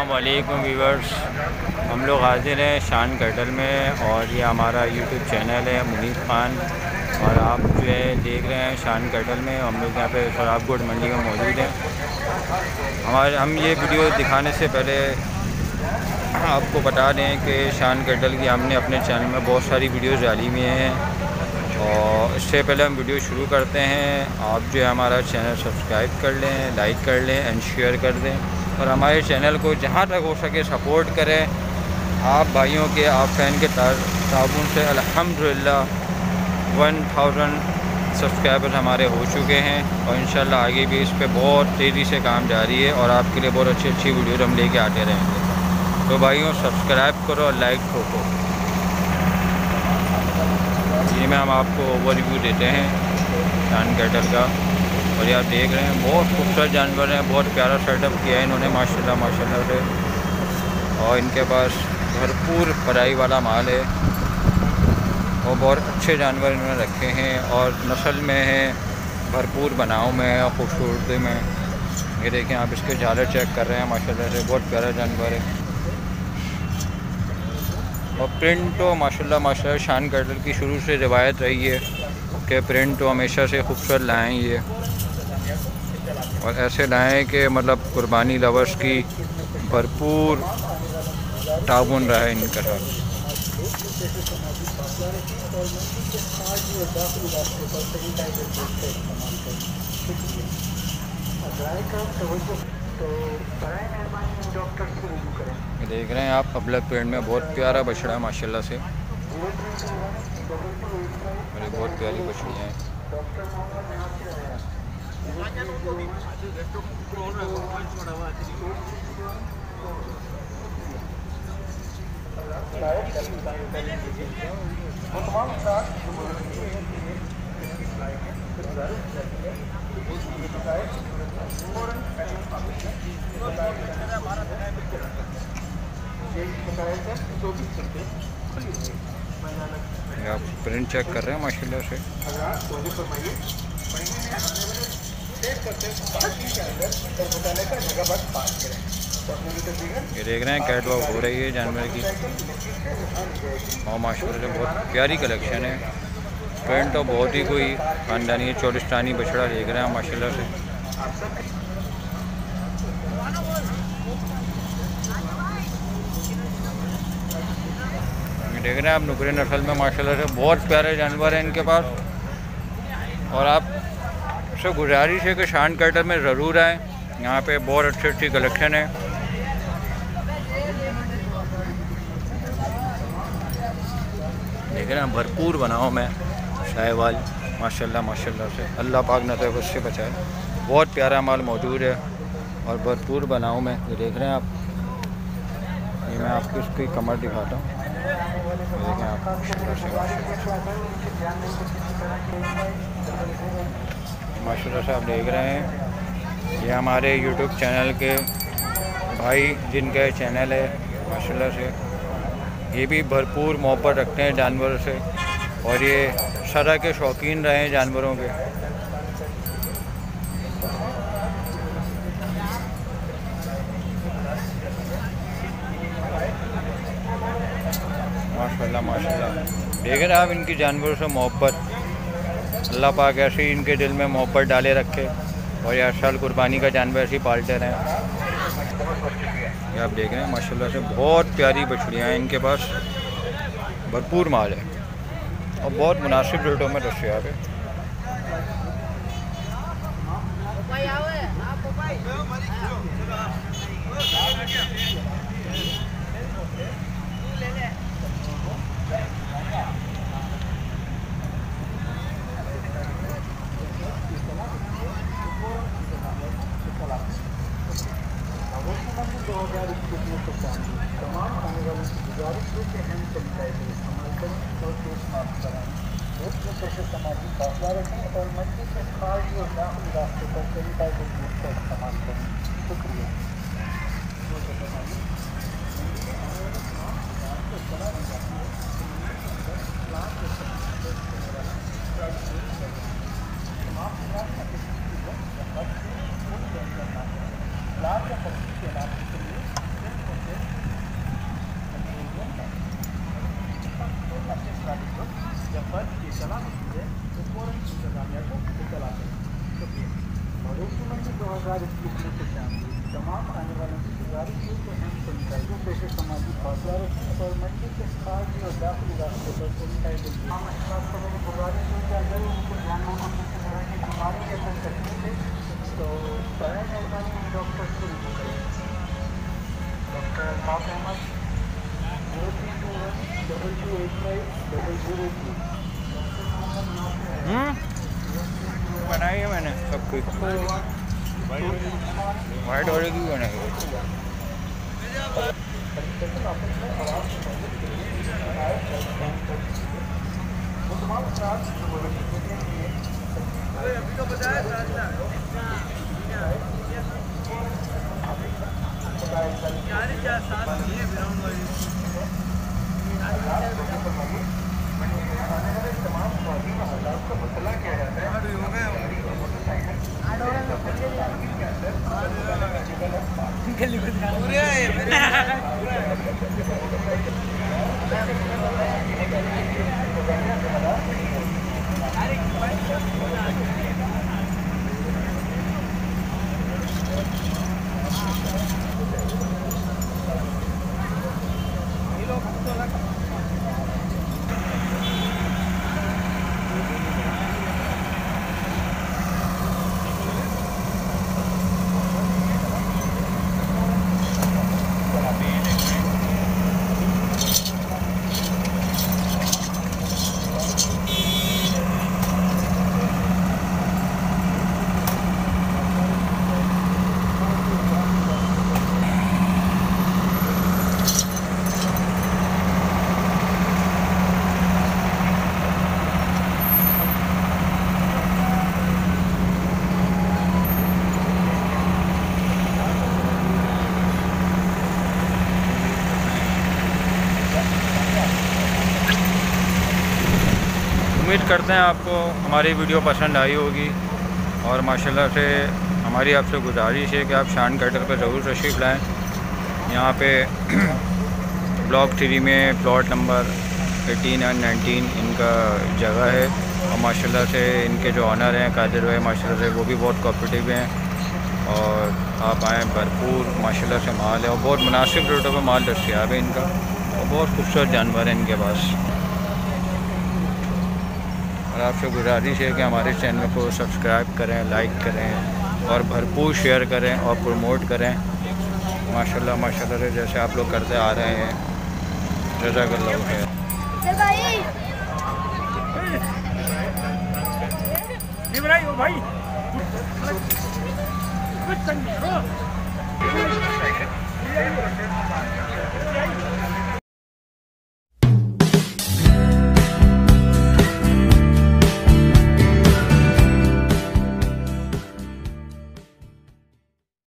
अस्सलामुअलैकुम व्यूअर्स, हम लोग हाजिर हैं शान कैटल में और ये हमारा यूट्यूब चैनल है मुनीर खान। और आप जो है देख रहे हैं शान कैटल में। हम लोग यहाँ पे सराफकोट मंडी में मौजूद हैं। हम ये वीडियो दिखाने से पहले आपको बता दें कि शान कैटल की हमने अपने चैनल में बहुत सारी वीडियोज़ डाली हुई हैं। और इससे पहले हम वीडियो शुरू करते हैं, आप जो है हमारा चैनल सब्सक्राइब कर लें, लाइक कर लें एंड शेयर कर दें और हमारे चैनल को जहाँ तक हो सके सपोर्ट करें। आप भाइयों के, आप फ़ैन के ताउन से अल्हम्दुलिल्लाह 1000 सब्सक्राइबर्स हमारे हो चुके हैं और इंशाल्लाह आगे भी इस पर बहुत तेज़ी से काम जारी है और आपके लिए बहुत अच्छी अच्छी वीडियो हम लेके आते रहेंगे। तो भाइयों सब्सक्राइब करो और लाइक ठोको। इसी में हम आपको ओवरव्यू देते हैं शान कैटल का। और ये आप देख रहे हैं बहुत खूबसूरत जानवर हैं, बहुत प्यारा सेटअप किया है इन्होंने माशाल्लाह माशाल्लाह से। और इनके पास भरपूर पढ़ाई वाला माल है और बहुत अच्छे जानवर इन्होंने रखे हैं और नस्ल में है, भरपूर बनाव में है और खूबसूरती में। ये देखें आप इसके झालर चेक कर रहे हैं माशाल्लाह से, बहुत प्यारा जानवर है। और प्रिंट तो माशाल्लाह माशाल्लाह शान कैटल की शुरू से रिवायत रही है कि प्रिंट तो हमेशा से खूबसूरत लाएँ ये, और ऐसे लाएँ कि मतलब कुर्बानी लवर्स की भरपूर ताउन रहा है इनके साथ। देख रहे हैं आप पब्लिक प्रिंट में बहुत प्यारा बछड़ा है माशाल्लाह से, और ये बहुत प्यारी बछड़ियाँ हैं। आप प्रिंट चेक कर रहे हैं माशाल्लाह से। ये देख रहे हैं कैट वॉक हो रही है जानवर की और माशाल्लाह से बहुत प्यारी कलेक्शन है। प्रिंट तो बहुत ही कोई खानदानी चोलिस्तानी बछड़ा देख रहे हैं माशाल्लाह से। देख रहे हैं आप नुकरे नस्ल में माशाल्लाह से बहुत प्यारे जानवर हैं इनके पास। और आप से गुजारिश है कि शान कैटल में ज़रूर आएँ, यहाँ पे बहुत अच्छी अच्छी कलेक्शन है। देख रहे हैं भरपूर बनाओ में शाहवाल माशाल्लाह माशाल्लाह से, अल्लाह पाक न तो उससे बचाए। बहुत प्यारा माल मौजूद है और भरपूर बनाओ में। ये देख रहे हैं आप, ये मैं आपको इसकी कमर दिखाता हूँ। देखें आप माशाल्लाह से आप देख रहे हैं। ये हमारे यूट्यूब चैनल के भाई जिनका चैनल है माशाल्लाह से, ये भी भरपूर मोहब्बत रखते हैं जानवरों से और ये सदा के शौकीन रहे हैं जानवरों के। माशाल्लाह माशाल्लाह देख रहे हैं आप इनकी जानवरों से मोहब्बत। अल्लाह पाक ऐसे ही इनके दिल में मोहब्बत डाले रखे और ये हर साल कुर्बानी का जानवर ऐसे ही पालते रहें। ये आप देख रहे हैं माशाल्लाह से बहुत प्यारी बछड़ियाँ हैं इनके पास, भरपूर माल है और बहुत मुनासिब रेटों में दस्तियाब है। तमाम आने वालों की गुजारिश है कि हैंड सैनिटाइजर इस्तेमाल करें और फेस मास्क कराएं। रोज में कैसे समाजी फासला रखें और मंडी से खाली और दाखिल रास्ते पर सैनिटाइजर यूज का इस्तेमाल करें। शुक्रिया। लाभ या पक्षी के इलाज के लिए नमस्कार। इस लिखने से शामिल तमाम आने वालों की गुजारिश है कि हम सैनिटाइजर पेश समाजी फासला रखें और मंडी के खारजी और दाखिली रास्ते पर सैनिटाइजर हम इस बात को मेरी गुजारिश है कि अगर उनको जानना हो किसी तरह की बीमारी या कोई तकलीफ है तो बड़ा मेहरबानी डॉक्टर से रिव्यू करें। डॉक्टर अल्ताफ अहमद 032122850082। बनाई है मैंने सब कुछ, वाइट वाले की बनाई है। अभी तो बताया उम्मीद करते हैं आपको हमारी वीडियो पसंद आई होगी और माशाल्लाह से हमारी आपसे गुजारिश है कि आप शान कैटल पर ज़रूर तशरीफ़ लाएँ। यहाँ पे ब्लॉक 3 में प्लॉट नंबर 18 और 19 इनका जगह है और माशाल्लाह से इनके जो ऑनर हैं कादिर भाई माशाल्लाह से वो भी बहुत कोऑपरेटिव हैं और आप आएँ, भरपूर माशाल्लाह से माल है और बहुत मुनासिब रेटों पर माल दस्तियाब है इनका और बहुत खूबसूरत जानवर हैं इनके पास। और आपसे गुजारिश है कि हमारे चैनल को सब्सक्राइब करें, लाइक करें और भरपूर शेयर करें और प्रमोट करें। माशाल्लाह माशाल्लाह से जैसे आप लोग करते आ रहे हैं, जज़ाकल्लाह खैर। भाई